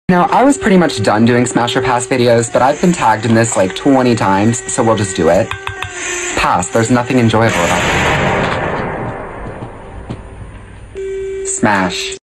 Now, I was pretty much done doing Smash or Pass videos, but I've been tagged in this like 20 times, so we'll just do it. Pass, there's nothing enjoyable about it. Smash.